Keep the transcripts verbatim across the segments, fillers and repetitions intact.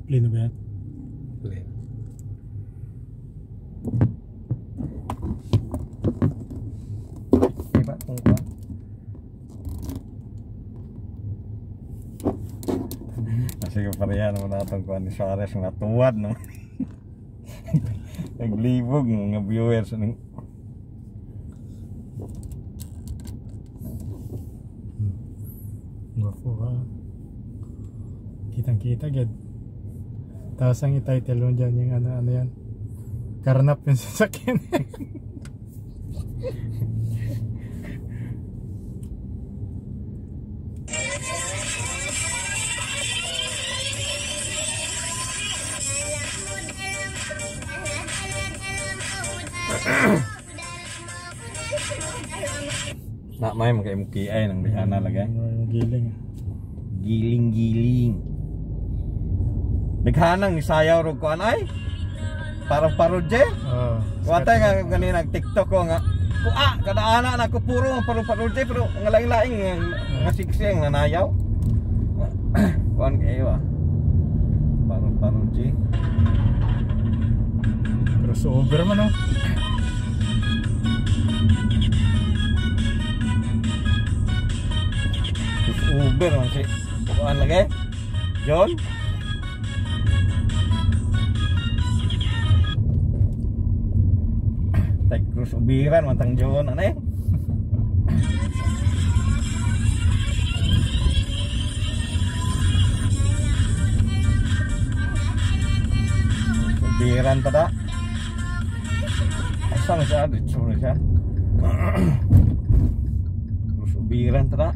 Play na ba yan? Play. Diba kung ba? Kasi kaparehan naman natin kung ni Suarez mga tuwad naman. Naglibog mga viewers ng Gwapo ha. Kitang kita gad. Tapos ang i-title mo dyan yung ano, ano yan. Karnap yung sasakyan. nak may magkaimuki ay nang bihana lagay. Giling. Giling-giling. Naghanang ni sayaw ro kuan ay. Para parudje. Oh. Kuwatay nga ganina nag TikTok ko nga. Ku ah kada ana na ko puro paru parudje pero nga laing-laing nga sikseng nga nayaw. Kuan kayo ah. Paru parudje. Crossover man oh. Uber man si kuan lagi. John. Tak terus ubiran mantang John aneh. Ubiran tada. Asal siya dito siya. Terus ubiran tada.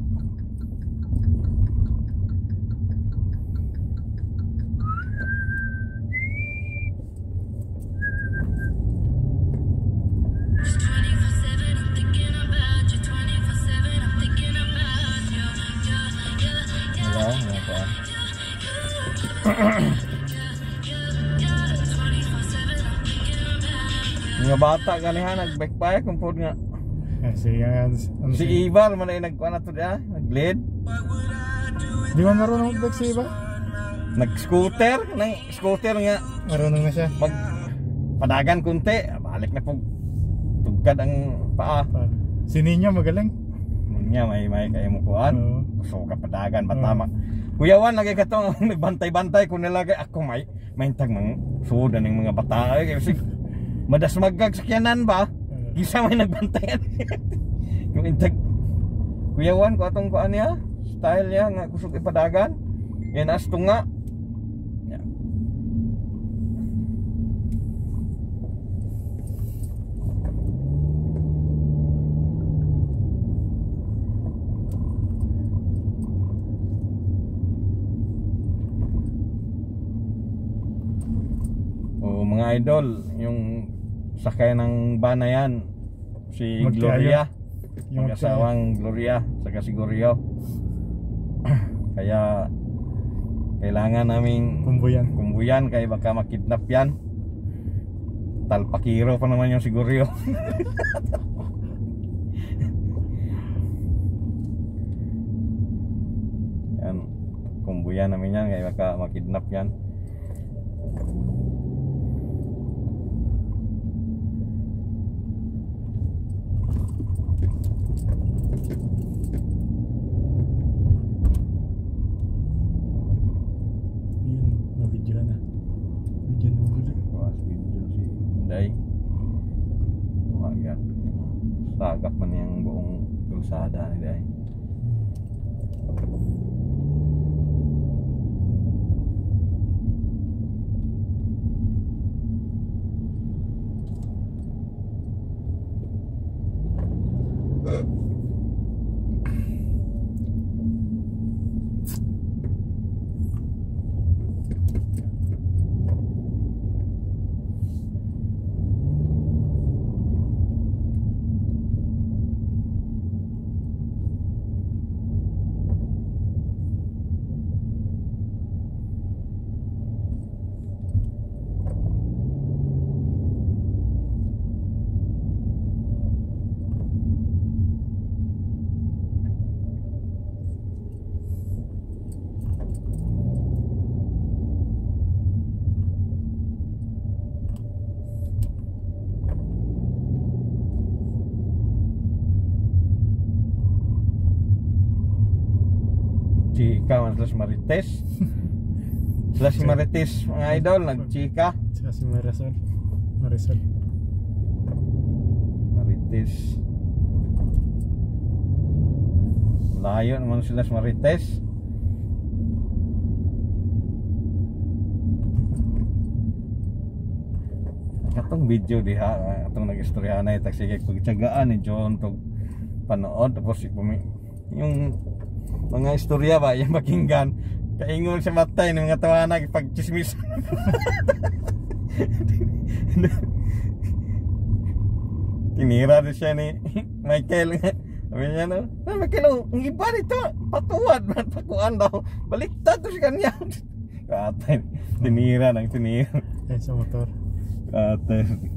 Mga bata ganihan nag-backpack kung po nga. Si ano Si Ibar man ay nagkuan ato dia, nag-lead. Di man marunong mag si Iba? Nag-scooter, nang scooter nga Marunong na siya. mag padagan kunti, balik na po tugkad ang paa. Si Ninyo magaling. Niya may may kay mo kuan. Oo. So kapadagan patama. Kuyawan lagi katong nagbantay-bantay kun nilagay ako may maintag mang suod ning mga bata ay kasi madas maggag sakyanan ba? Gisa may nagbantayan. Yung intag kuyawan ko atong kuan niya, style niya nga kusog ipadagan. Yan asto nga. Yeah. Oh, mga idol, yung sakay ng van na yan si Magtiayo. Gloria, Yung yung asawang Gloria saka si Goryo. Kaya kailangan naming Kumbuyan. kumbuyan kaya baka makidnap yan. Talpakiro pa naman yung si Goryo. Yan, kumbuyan namin yan kaya baka makidnap yan. Yun, na-video na. Video na ulit. Was video si Inday. Wagat. Sagap man yung buong kalsada ni Day. Chika man sila si Marites. Sila si Marites mga idol, nagchika. Sila si Marisol. Marisol. Marites. Layo naman sila si Marites. Katong video diha, atong nag-istorya na itag sige pagtsagaan ni John tog panood tapos yung mga istorya ba yung pakinggan kaingon sa matay ng mga tawanan pagchismis. Tinira din siya ni Michael. Sabi niya no, ah, Michael, ang iba nito patuwad man pakuan daw baliktad to sa kanya. Katay tinira nang tinira Ay sa motor. Ate.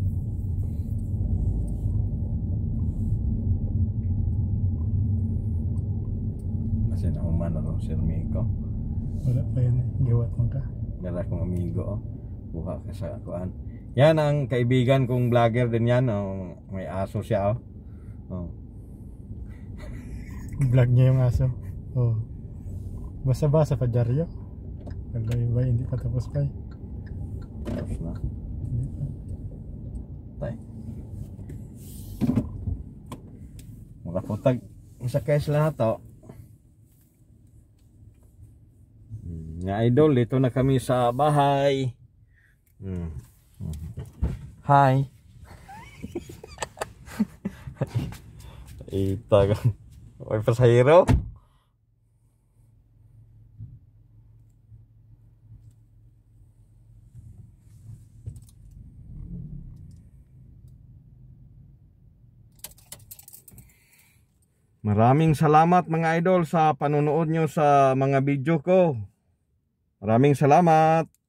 Kasi na umano ron si Miko. Wala pa yun eh. Giwat mo ka. Dala kong amigo oh. Buka ka sa kuan. Yan ang kaibigan kong vlogger din yan oh. May aso siya oh. Oh. Vlog niya yung aso. Oh. Basa-basa pa Dario. Kagay ba hindi pa tapos pa eh. Tapos na. Tay. Makaputag sa case lang to. Nga idol, dito na kami sa bahay. Hmm. Hi. Ita kan. May pasahero. Maraming salamat mga idol sa panonood nyo sa mga video ko. Maraming salamat.